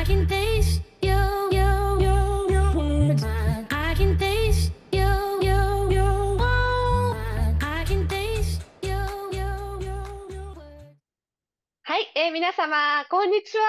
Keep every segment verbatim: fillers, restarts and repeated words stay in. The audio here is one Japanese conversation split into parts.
can taste your, your, your, your words. I can taste your, your, your words. I can taste your, your, your, your words. はい、えー皆様、こんにちは。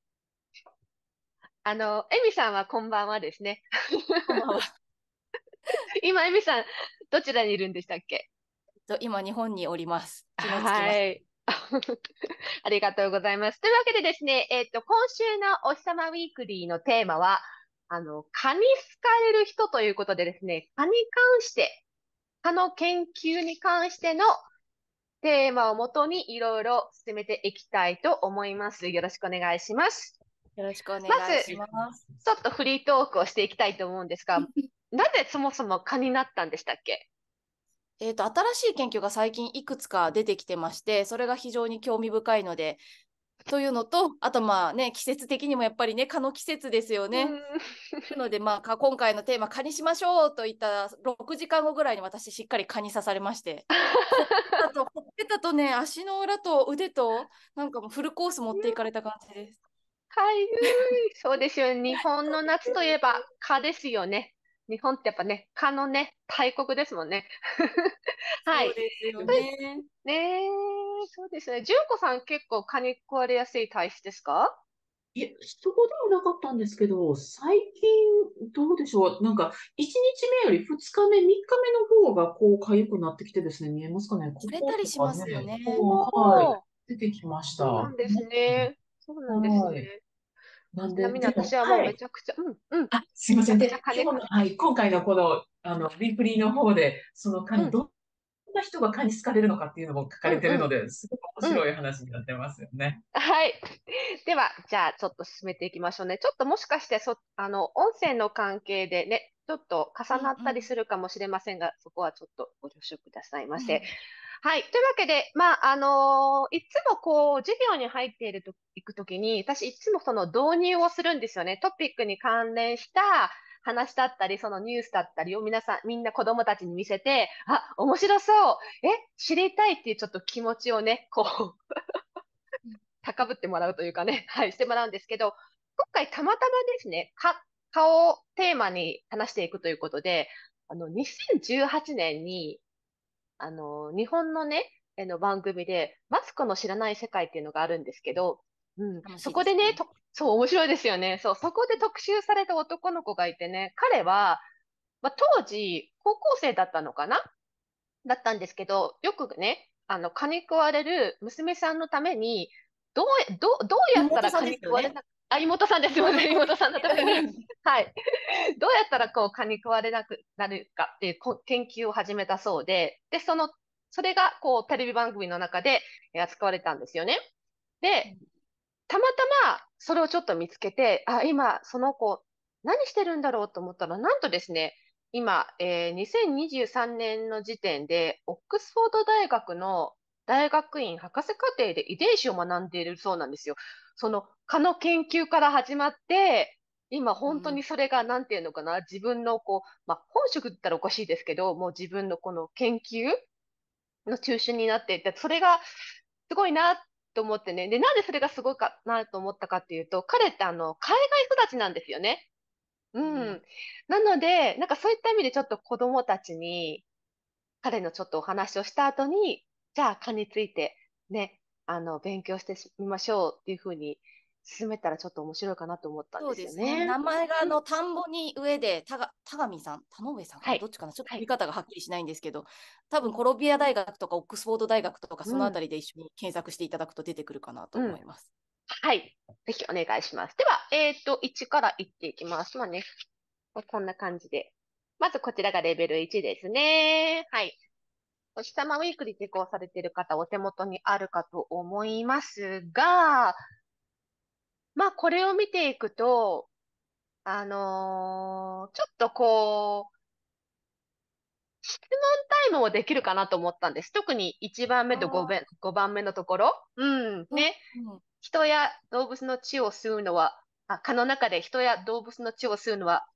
あの、エミさんはこんばんはですね。 こんばんは。 今、エミさん、どちらにいるんでしたっけ？ と今、日本におります。昨日着きました。 はい。ありがとうございます。というわけでですね、えっと、今週のお日様ウィークリーのテーマは、あの、蚊に好かれる人ということでですね、蚊に関して、蚊の研究に関してのテーマをもとにいろいろ進めていきたいと思います。よろしくお願いします。 よろしくおまず、 願いします。 ちょっとフリートークをしていきたいと思うんですが、なぜそもそも蚊になったんでしたっけ？ えっと、新しい研究が最近いくつか出てきてまして、それが非常に興味深いので、というのと、あとまあね、季節的にもやっぱりね、蚊の季節ですよね。 うーん。 なので、まあ、か今回のテーマ、蚊にしましょうといったろくじかんごぐらいに私、しっかり蚊に刺されまして、ほっぺたと、ほっぺたとね、足の裏と腕と、なんかもうフルコース持っていかれた感じです。 かゆい。そうですよ。日本の夏といえば蚊ですよね。日本ってやっぱね、蚊のね、大国ですもんね。はそうい。 ですよね。 ねえ、そうですね。純子さん結構蚊に食われやすい体質ですか？ いえ、そこでもなかったんですけど、最近、どうでしょう。なんか、いちにちめよりふつかめ、みっかめの方が、こう、痒くなってきてですね、見えますかね。こ腫れたことりしますよかね、 ね。 こう、はい、 おー、 出てきました。 そうなんですね。そうなんですはい。 ね。 なんで、 ちなみにでも、 私はもうはい。 めちゃくちゃ、うん、うん。 あ、すいません。 めちゃくちゃで、 蚊です。 今日の、はい、今回のこの、あの、ウィークリーの方で、その蚊に、 うん、 どんな人が蚊に好かれるのかっていうのも書かうん、 れてるうん、 ので、すごく面うん。 白い話になってますよね。 はい。では、じゃあ、ちょっと進めていきましょうね。ちょっともしかして、そ、あの、音声の関係でね、ちょっと重なったりうんうん。 するかもしれませんが、そこはちょっとご了承くださいませ。 うんはい。というわけで、まあ、あのーいつもこう、授業に入っていると、行くときに、私いつもその導入をするんですよね。トピックに関連した話だったり、そのニュースだったりを皆さん、みんな子供たちに見せて、あ、面白そう。え、知りたいっていうちょっと気持ちをね、こう、高ぶってもらうというかね、はい、してもらうんですけど、今回たまたまですね、か、顔をテーマに話していくということで、あの、にせんじゅうはちねんに、あの、日本のね、あの番組で、マツコの知らない世界っていうのがあるんですけど、うん、 楽しそこでね、 いですね。 と、そう、面白いですよね。そう、そこで特集された男の子がいてね、彼は、まあ、当時、高校生だったのかなだったんですけど、よくね、あの、蚊に食われる娘さんのために、どう、どう、どうやった妹さんら蚊にですよね。 食われなく、あ、妹さんです。すいません。 妹さんです妹さんのために。 よね。 はい。どうやったらこう蚊に食われなくなるかっていうこ研究を始めたそうで、で、その、それがこうテレビ番組の中でえー扱われたんですよね。で、 うんたまたまそれをちょっと見つけて、あ、今その子何してるんだろうと思ったら、なんとですね、今、えーにせんにじゅうさんねんの時点で、オックスフォード大学の大学院博士課程で遺伝子を学んでいるそうなんですよ。その蚊の研究から始まって、今本当うんにそれがなんていうのかな、自分のこう、まあ、本職って言ったらおかしいですけど、もう自分のこの研究の中心になっていて、それがすごいなと思ってね。で、なんでそれがすごいかなと思ったかっていうと、彼ってあの、海外育ちなんですよね。ううんん。なので、なんかそういった意味でちょっと子供たちに、彼のちょっとお話をした後に、じゃあ蚊についてね、あの、勉強してみましょうっていうふうに進めたらちょっと面白いかなと思ったんですそうですね。 よね。 名前があうん。 の田んぼに上で、たが、田上さん、田上さんかな、どっはい。 ちかな、ちょっとはい。 見方がはっきりしないんですけど、多うん。 分コロンビア大学とかオックスフォード大学とか、そのあうん。 たりで一緒に検索していただくと出てくるかなとうん。 思います。 はい。ぜひお願いします。では、えっと、いちからいっていきます。まあね、こんな感じで。まずこちらがレベルいちですね。はい。お日様ウィークに受講されている方、お手元にあるかと思いますが、まあ、これを見ていくと、あのーちょっとこう、質問タイムもできるかなと思ったんです。特にいちばんめとごばん、 ああ、 ごばんめのところ。うん、 うんね。 うん。 人や動物の血を吸うのは、あ、蚊の中で人や動物の血を吸うのは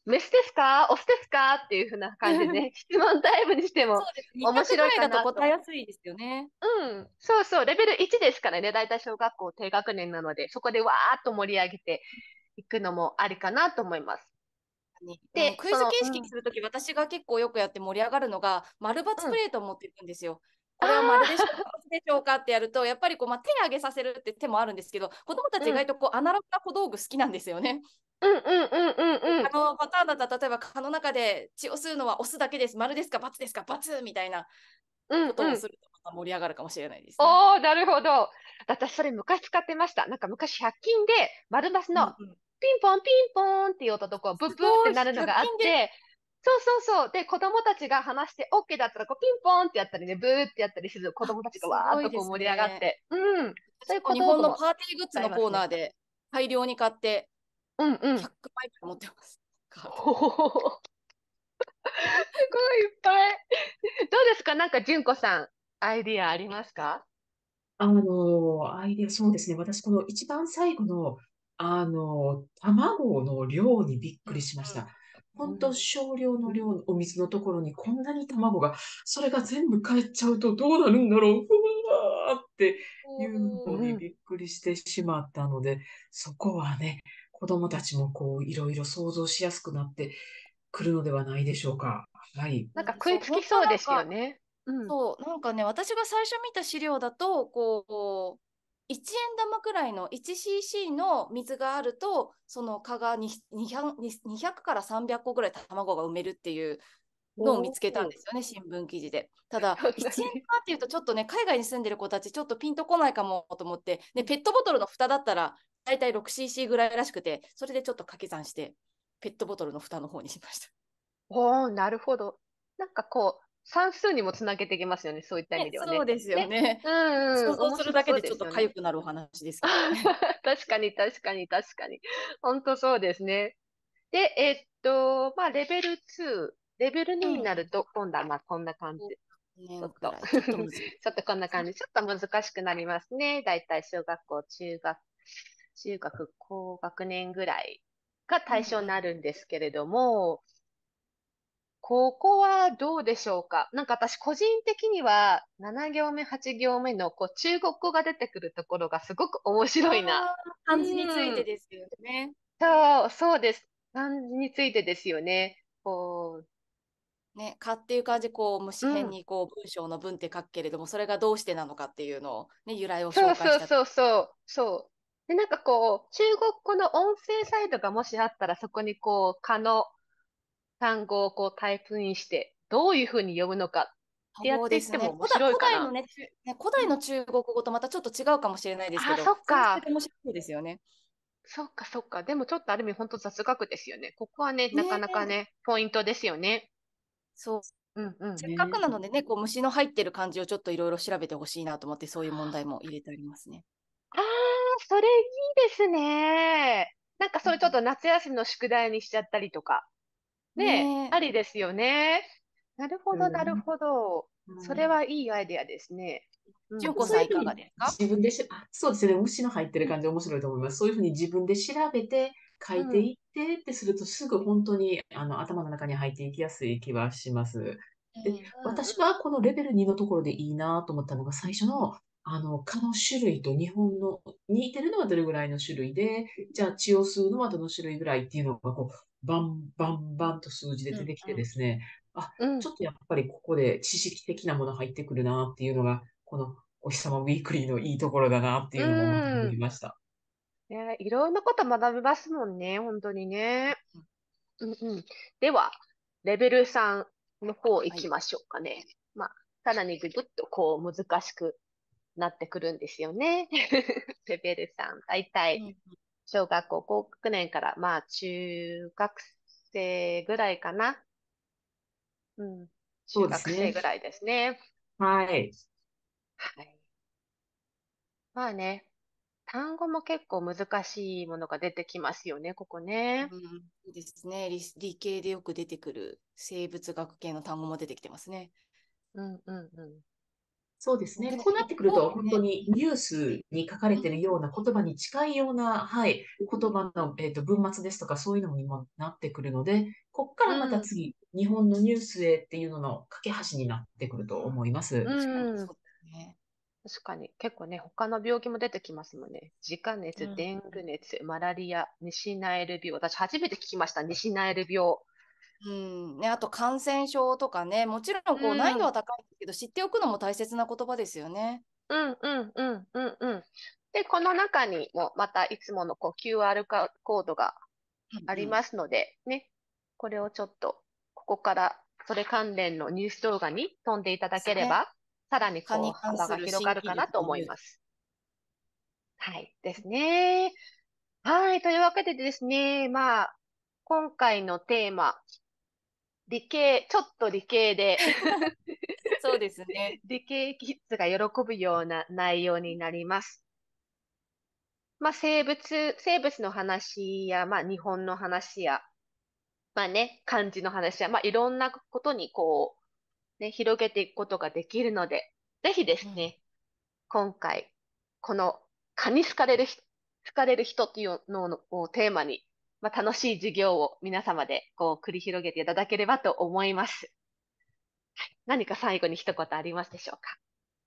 メスですかオスですかっていう風な感じでね、質問タイムにしてそもうです。 面に択ぐ白いらいだとかなと。 答えやすいですよね。 うん、そうそう、レベルいちですからね、だいたい小学校低学年なので、そこでわーっと盛り上げていくのもありかなと思います。 にあので、その、 クイズ形うん、うん、 式にするとき、私が結構よくやって盛り上がるのが、丸×プレートを持っていくんですよ。これは丸でしょうか、×でしょうかってやると、やっぱりこう、まあ、手上げさせるって手もあるんですけど、子供たち意うん、 外とこうアナログな小道具好きなんですよね。 うん、うん、うん、うん、うん、 あのパターンだったら、例えば蚊の中で血を吸うのはオスだけです、丸ですか、×ですか、×みたいなうん、うん。 ことをすると、また盛り上がるかもしれないですね。 おー、なるほど。私、それ昔使ってました。なんか昔、ひゃく均で、丸バスのうんうん、 ピンポンピンポーンっていう音とこう、ブッブーってすごい、100 なるのがあっ均で。 て、そうそうそう。で、子供たちが話して OK だったら、こう、ピンポーンってやったりね、ブーってやったりする子あ、 供たちがすわーっごいですとこう盛り上がっね。 て、うん。そういう私も日本の小道具もパーティーグッズの使いますね。 コーナーで大量に買ってうんうん。 ひゃくまいくらい持ってます。カード。 ほほほほすごいいっぱい。どうですかなんか、純子さん、アイディアありますか？ あの、アイデア、そうですね。私、この一番最後の、あの、卵の量にびっくりしました。本当うん。 少量の量のお水のところにこんなに卵が、それが全部返っちゃうとどうなるんだろう。ふわーっていううのにん。 びっくりしてしまったので、そこはね、子供たちもこう、いろいろ想像しやすくなってくるのではないでしょうか。はい。 なんか食いそう、 つき本当そうですよなんか、 ね。うん。 そう、なんかね、私が最初見た資料だと、こう、いちえん玉くらいの いちシーシー の水があると、その蚊がにひゃく、にひゃくからさんびゃっこぐらい卵が産めるっていうのを見おつけたんお。 ですよね、新聞記事で。ただ、 そんないちえんに。 玉っていうと、ちょっとね、海外に住んでる子たち、ちょっとピンとこないかもと思って、で、ペットボトルの蓋だったら、だいたい ろくシーシー ぐらいらしくて、それでちょっと掛け算して、ペットボトルの蓋の方にしました。 おお、なるほど。なんかこう、算数にもつなげていきますよね。そういった意ね、 味ではね。 そうですよね。 ね。 うんうん。 想像するだけ面白そうでちょっと痒ですよね。 くなるお話ですけどね。 確かに、確かに、確かに。本当そうですね。で、えっと、まあ、レベルに、レベルににうん。 なると、今度はまあ、こんな感じ。ちょっと年くらい、ちょっと難しい。 ちょっとこんな感じ。ちょっと難しくなりますね。だいたい小学校、中学、中学、高学年ぐらいがうん対象になうるんですけれども、ここはどうでしょうか？なんか私個人的にはなな行目、はち行目のこう中国語が出てくるところがすごく面ん。あ白いな。 あ、漢字についうん。 てですよね。 そう、そうです。漢字についてですよね。こね、かっていう感じ、こう、 う、 虫うん。 編にこう文章の文って書くけれども、それがどうしてなのかっていうのを、ね、由来をそう紹介した。 そうそうそう、そう。で、なんかこう、中国語の音声サイトがもしあったらそこにこう、かの単語をこうタイプインして、どういうふうに読むのかってやっていってもそうですね。 面古代、 白いかな。 古代のね、中ね古代うん。 の中国語とまたちょっと違うかもしれないですけあ、 ど、 そっそれはそれか。 で面白いですよね。 そっかそっか。でもちょっとある意味本当雑学ですよね。ここはね、なかなかねえ、 ね、ポイントですよね。 そう。 うんうん。 せっかくね。 なのでね、こう虫の入ってる漢字をちょっといろいろ調べてほしいなと思って、そういう問題も入れてありますね。 ああ、それいいですね。なんかそれちょっと夏休みの宿題にしちゃったりとか。ね、 ねえ、 ありですよね。なるほど、なるうん。 ほど。それはい。 はいいアイデアですね。うんうん。 純子さんいかがそういうふうにですか？ 自分でし、あ、そうですね。虫の入ってるうん感じ面白いと思います。そういうふうに自分で調べて書いてうん。 いってってするとすぐ本当にあの頭の中に入っていきやすい気はします。で、 うん私はこのレベルにのところでいいなと思ったのが最初のあの蚊の種類と日本の似てるのはどれぐらいの種類で、じゃあ血を吸うのはどの種類ぐらいっていうのがこうバンバンバンと数字でうん出てきてうん。 ですね。あ、 うん。 ちょっとやっぱりここで知識的なもの入ってくるなっていうのが、このお日様ウィークリーのいいところだなってういうのもまた思いん。 ました。 ね、いろんなこと学びますもんね。本当にね。うんうん。では、レベルさんの方行はい。 きましょうかね。まあ、さらにぐぐっとこう難しくなってくるんですよね。レベルさん。だいたいうん小学校高学年から、まあ、中学生ぐらいかな。うん。 そ中うですね。 学生ぐらいですね。 はい。 はい。まあね、単語も結構難しいものが出てきますよね、ここね。 うん、そうですね。理、理系でよく出てくる生物学系の単語も出てきてますね。 うんうんうん。 そうですね。 でもこうなってくると、本当ね、 にニュースに書かれているような言葉に近いような、はい、言葉の、えっと、文末ですとか、そういうのにもなってくるので、ここかうらまたん、 次、日本のニュースへっていうのの架け橋になってくると思いまうす。 確かにん。 そうですね。 確かに。結構ね、他の病気も出てきますもんね。自家熱、 うん。 デング熱、マラリア、西ナエル病。私初めて聞きました、西ナエル病。 うんね、あと感染症とかね、もちろんうこう難易度ん、 は高いんですけど、知っておくのも大切な言葉ですよね。 うん、うん、うん、うん、うん。で、この中にもまたいつものこう キューアール かコードがあうんうん。 りますので、ね、これをちょっと、ここからそれ関連のニュース動画に飛んでいただですね。 ければ、さらに蚊こうに関す幅が広がる新規るかなと術のニュース。 思います。はい、ですね。はい、というわけでですね、まあ、今回のテーマ、理系、ちょっと理系でそうですね。 理系キッズが喜ぶような内容になります。まあ、生物、生物の話や、まあ、日本の話や、まあね、漢字の話や、まあ、いろんなことにこう、ね、広げていくことができるので、ぜひでうん。 すね、今回、この蚊に好かれる人、好かれる人っていうのをテーマに、まあ、楽しい授業を皆様でこう繰り広げていただければと思います。何か最後に一言ありますでしょうか？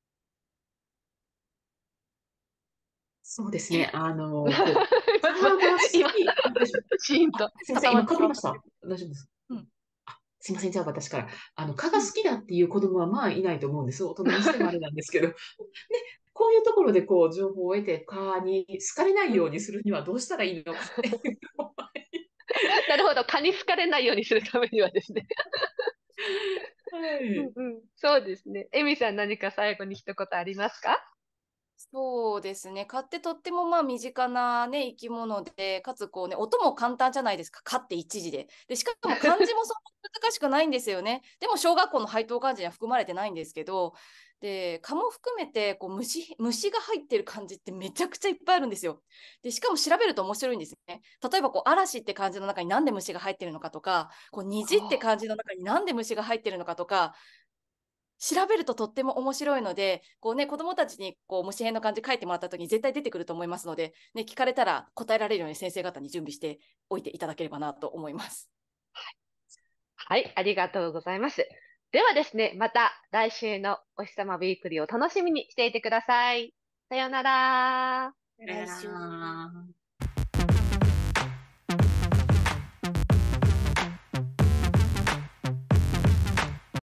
そうですね。あの、こう、蚊が好今、 き。あ、大丈夫。 シーンあ、 とすいません。今、 固まってしかぶりました。 まったけど。 大丈夫です。 うん。 あ、すいません。じゃあ私から。あの、蚊うん。 が好きだっていう子供はまあいないと思うんです。大人にしてもあれなんですけど。で、こういうところでこう、情報を得て、蚊に好かれないようにするにはどうしたらいいのかっていうのを。 なるほど。蚊に好かれないようにするためにはですね。 はい。 うんうん。そうですね。エミさん何か最後に一言ありますか？ そうですね。蚊ってとってもまあ身近なね、生き物で、かつこうね、音も簡単じゃないですか。蚊って一時で。で、しかも漢字もそんな難しくないんですよね。でも小学校の配当漢字には含まれてないんですけど、で、蚊も含めてこう虫、虫が入ってる漢字ってめちゃくちゃいっぱいあるんですよ。で、しかも調べると面白いんですね。例えばこう嵐って漢字の中になんで虫が入ってるのかとか、こう虹ってあ漢字の中になんで虫が入ってるのかとか、調べるととっても面白いので、こうね、子供たちにこう虫編の漢字書いてもらった時に絶対出てくると思いますので、ね、聞かれたら答えられるように先生方に準備しておいていただければなと思います。 はい、ありがとうございます。ではですね、また来週のお日様ウィークリーを楽しみにしていてください。さようなら。 来週。 あー